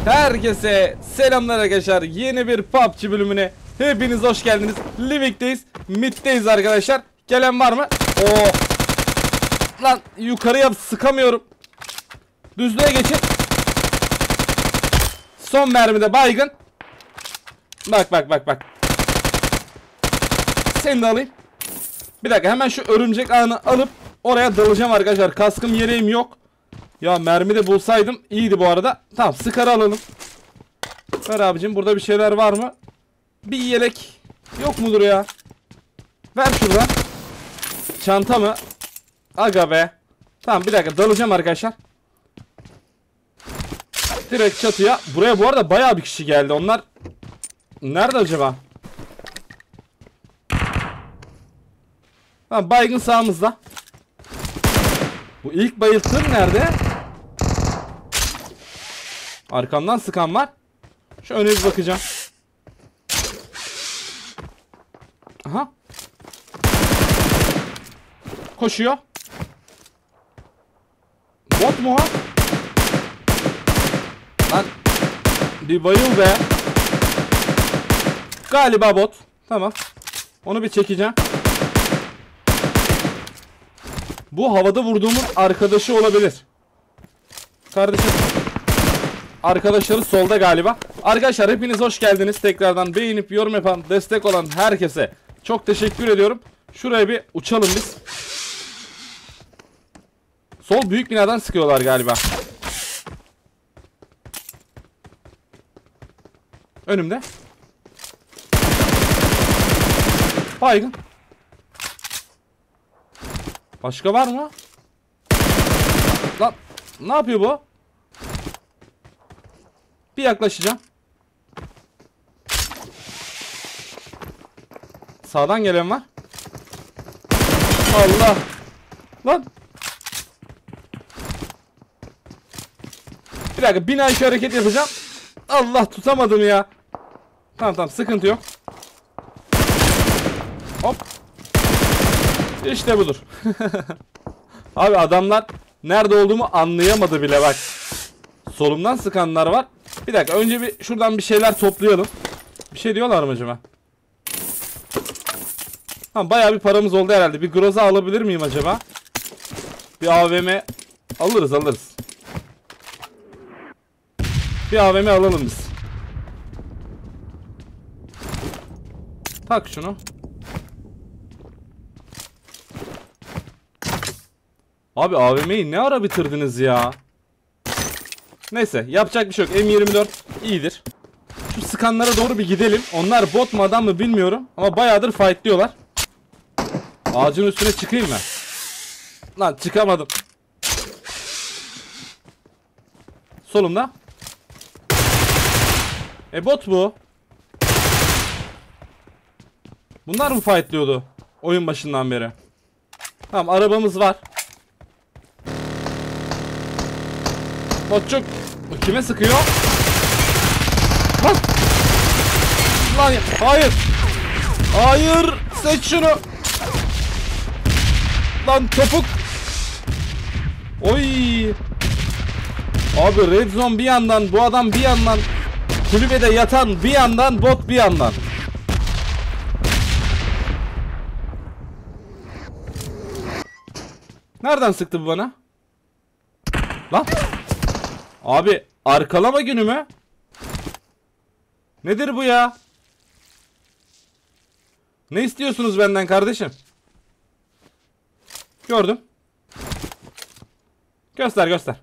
Herkese selamlar arkadaşlar. Yeni bir PUBG bölümüne hepiniz hoş geldiniz. Livik'teyiz, mid'deyiz arkadaşlar. Gelen var mı? Oo. Lan yukarıya sıkamıyorum. Düzlüğe geçin. Son mermide baygın. Bak. Seni de alayım. Bir dakika, hemen şu örümcek ağını alıp oraya dalacağım arkadaşlar. Kaskım yeleğim yok. Ya mermi de bulsaydım iyiydi bu arada. Tamam, sıkarı alalım. Ver abicim, burada bir şeyler var mı? Bir yelek yok mudur ya? Ver şuradan. Çanta mı? Aga be. Tamam, bir dakika, dalacağım arkadaşlar. Direkt çatıya. Buraya bu arada bayağı bir kişi geldi. Onlar nerede acaba? Tamam, baygın sağımızda. Bu ilk bayıltım nerede? Arkamdan sıkan var. Şu öne bir bakacağım. Aha. Koşuyor. Bot mu ha? Lan bir bayıl be. Galiba bot. Tamam. Onu bir çekeceğim. Bu havada vurduğumun arkadaşı olabilir. Kardeşim. Arkadaşları solda galiba. Arkadaşlar hepiniz hoş geldiniz. Tekrardan beğenip yorum yapan, destek olan herkese çok teşekkür ediyorum. Şuraya bir uçalım biz. Sol büyük binadan sıkıyorlar galiba. Önümde. Baygın. Başka var mı? Lan ne yapıyor bu? Bir yaklaşacağım. Sağdan gelen var. Allah. Lan. Bir dakika, bina işi hareket yapacağım. Allah, tutamadım ya. Tamam, sıkıntı yok. Hop. İşte budur. Abi adamlar nerede olduğumu anlayamadı bile bak. Solumdan sıkanlar var. Bir dakika, önce bir şuradan bir şeyler toplayalım. Bir şey diyorlar mı acaba? Tamam, bayağı bir paramız oldu herhalde. Bir Groza alabilir miyim acaba? Bir AVM alırız. Bir AVM alalım biz. Tak şunu. Abi AVM'yi ne ara bitirdiniz ya? Neyse, yapacak bir şey yok. M24 iyidir. Şu sıkanlara doğru bir gidelim. Onlar bot mu adam mı bilmiyorum. Ama bayağıdır fightlıyorlar. Ağacın üstüne çıkayım mı? Lan çıkamadım. Solumda. Bot bu. Bunlar mı fightlıyordu oyun başından beri? Tamam, arabamız var. Botçuk. Kime sıkıyor? Lan. Lan hayır. Hayır. Seç şunu. Lan topuk. Oy. Abi red zone bir yandan, bu adam bir yandan, kulübede yatan bir yandan, bot bir yandan. Nereden sıktı bu bana? Lan. Abi arkalama günü mü? Nedir bu ya? Ne istiyorsunuz benden kardeşim? Gördüm. Göster.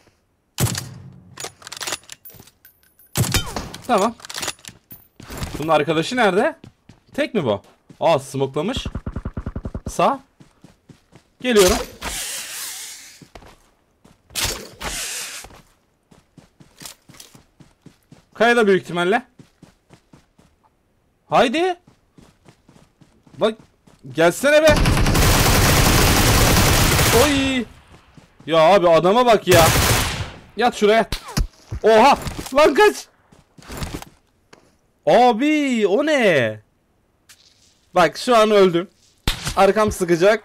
Tamam. Bunun arkadaşı nerede? Tek mi bu? Aa, smoklamış. Sağ. Geliyorum. Kayada büyük ihtimalle. Haydi. Bak. Gelsene be. Oy. Ya abi adama bak ya. Yat şuraya. Oha. Lan kaç. Abi o ne? Bak şu an öldüm. Arkam sıkacak.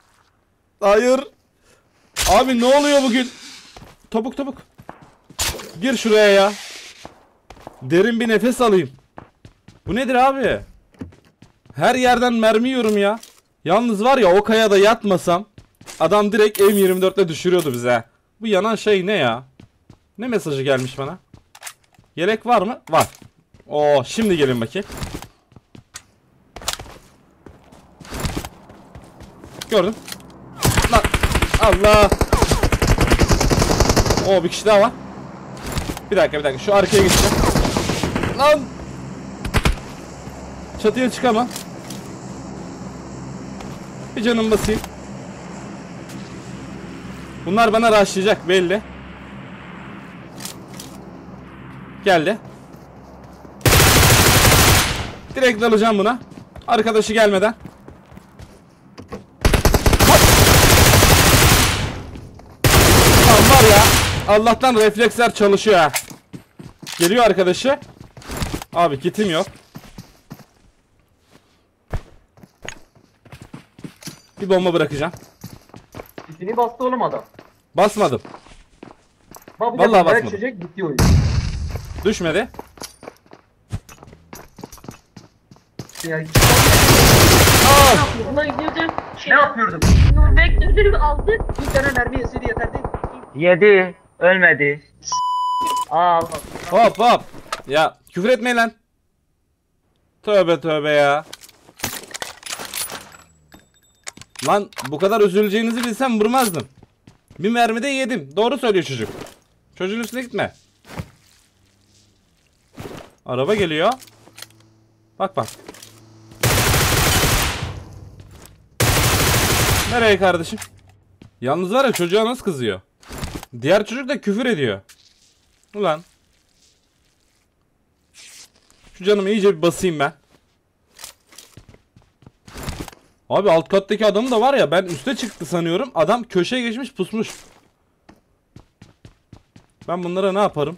Hayır. Abi ne oluyor bugün? Topuk. Gir şuraya ya. Derin bir nefes alayım. Bu nedir abi? Her yerden mermi yiyorum ya. Yalnız var ya, o kayada yatmasam adam direkt M24'le düşürüyordu bize. Bu yanan şey ne ya? Ne mesajı gelmiş bana? Yelek var mı? Var. Oo, şimdi gelin bakayım. Gördüm. Lan Allah. Oo, bir kişi daha var. Bir dakika şu arkaya geçeceğim. Lan. Çatıya çıkamam. Bir canım basayım. Bunlar bana rushlayacak belli. Geldi. Direkt dalacağım buna. Arkadaşı gelmeden. Tamam, var ya. Allah'tan refleksler çalışıyor ha. Geliyor arkadaşı. Abi kitim yok. Bir bomba bırakacağım. İsini bastı oğlum adam. Basmadım. Bak, Vallahi basmadım. Çocuk gitti oyun. Düşmedi. Ya, Buna gidiyordum. ne yapıyordum? Vektörü aldık. Bir tane mermi yeseydi yeterdi. Yedi. Ölmedi. Aa, Hop hop. Ya küfür etmeyin lan. Tövbe tövbe ya. Lan bu kadar üzüleceğinizi bilsem vurmazdım. Bir mermide yedim. Doğru söylüyor çocuk. Çocuğun üstüne gitme. Araba geliyor. Bak bak. Nereye kardeşim? Yalnız var ya, çocuğa nasıl kızıyor. Diğer çocuk da küfür ediyor. Ulan. Şu canımı iyice bir basayım ben. Abi alt kattaki adamı da var ya, ben üste çıktı sanıyorum. Adam köşeye geçmiş pusmuş. Ben bunlara ne yaparım?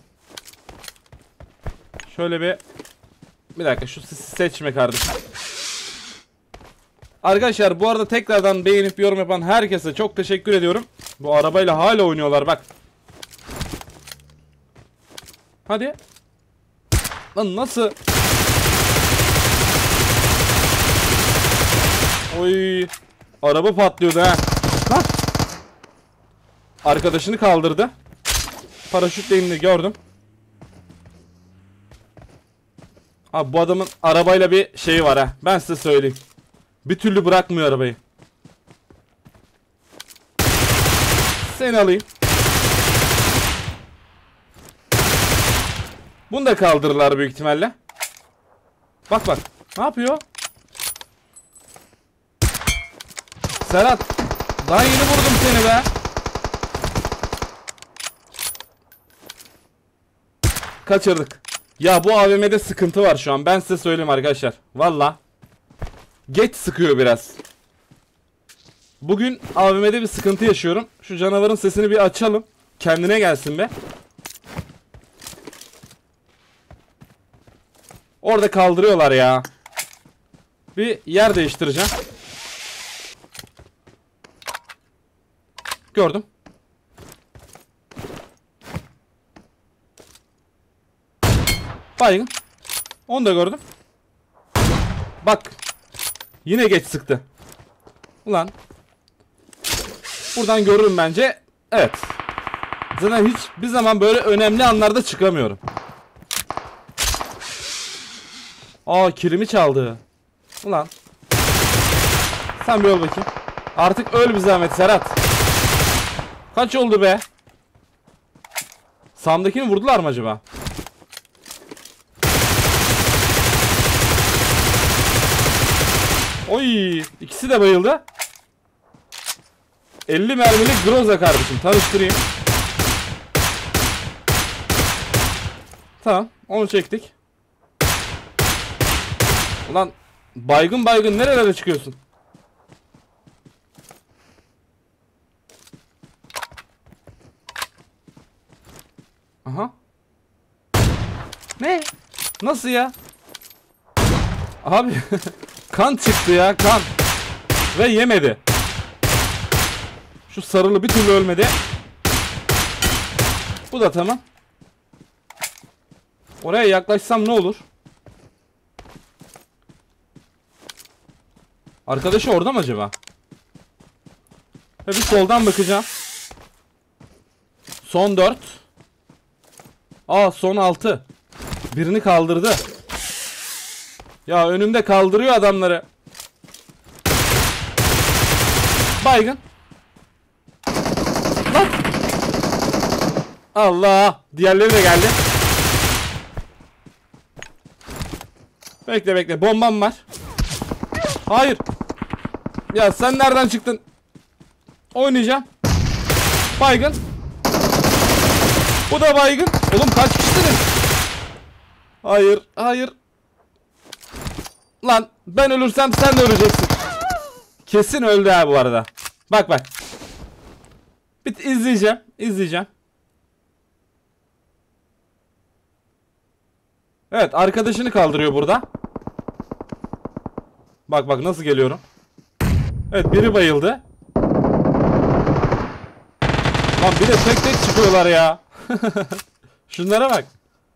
Şöyle bir dakika, şu seçme kardeşim. Arkadaşlar bu arada tekrardan beğenip yorum yapan herkese çok teşekkür ediyorum. Bu arabayla hala oynuyorlar bak. Hadi. Lan nasıl? Oy. Araba patlıyordu ha. Hah. Arkadaşını kaldırdı. Paraşütle indi, gördüm. Abi bu adamın arabayla bir şeyi var ha. Ben size söyleyeyim. Bir türlü bırakmıyor arabayı. Seni alayım. Bunu da kaldırırlar büyük ihtimalle. Bak bak. Ne yapıyor? Serhat. Daha yeni vurdum seni be. Kaçırdık. Ya bu AVM'de sıkıntı var şu an. Ben size söyleyeyim arkadaşlar. Valla. Geç sıkıyor biraz. Bugün AVM'de bir sıkıntı yaşıyorum. Şu canavarın sesini bir açalım. Kendine gelsin be. Orada kaldırıyorlar ya. Bir yer değiştireceğim. Gördüm. Baygın. Onu da gördüm. Bak. Yine geç sıktı. Ulan. Buradan görürüm bence. Evet. Zaten hiçbir zaman böyle önemli anlarda çıkamıyorum. Aa, kilimi çaldı. Ulan. Sen bir öl bakayım. Artık öl bir zahmet Serhat. Kaç oldu be? Sam'dakini vurdular mı acaba? Oy, ikisi de bayıldı. 50 mermilik Groza kardeşim, tanıştırayım. Tamam, onu çektik. Ulan baygın baygın nerelere çıkıyorsun? Aha. Ne? Nasıl ya? Abi kan çıktı ya, kan. Ve yemedi. Şu sarılı bir türlü ölmedi. Bu da tamam. Oraya yaklaşsam ne olur? Arkadaşı orada mı acaba? Ve bir soldan bakacağım. Son 4. Aa son 6. Birini kaldırdı. Ya önümde kaldırıyor adamları. Baygın. Lan. Allah. Diğerleri de geldi. Bekle bekle. Bombam var. Hayır. Ya sen nereden çıktın? Oynayacağım. Baygın. Bu da baygın. Oğlum kaç kişisiniz? Hayır. Hayır. Lan ben ölürsem sen de öleceksin. Kesin öldü ha bu arada. Bak bak. Bir izleyeceğim. İzleyeceğim. Evet arkadaşını kaldırıyor burada. Bak bak nasıl geliyorum. Evet biri bayıldı. Lan bir de tek tek çıkıyorlar ya. Şunlara bak.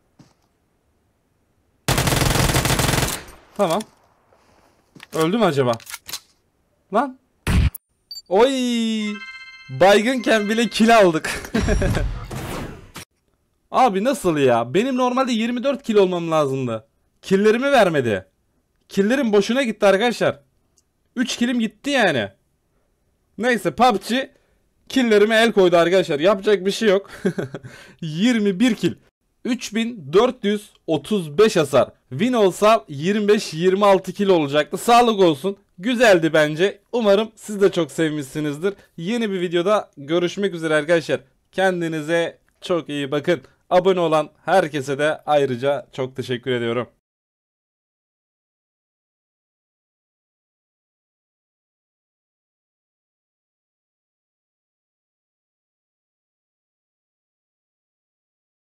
Tamam. Öldü mü acaba? Lan. Oy. Baygınken bile kill aldık. Abi nasıl ya? Benim normalde 24 kill olmam lazımdı. Killlerimi vermedi. Killerim boşuna gitti arkadaşlar. 3 killim gitti yani. Neyse PUBG killerime el koydu arkadaşlar. Yapacak bir şey yok. 21 kill. 3435 hasar. Win olsa 25-26 kill olacaktı. Sağlık olsun. Güzeldi bence. Umarım siz de çok sevmişsinizdir. Yeni bir videoda görüşmek üzere arkadaşlar. Kendinize çok iyi bakın. Abone olan herkese de ayrıca çok teşekkür ediyorum.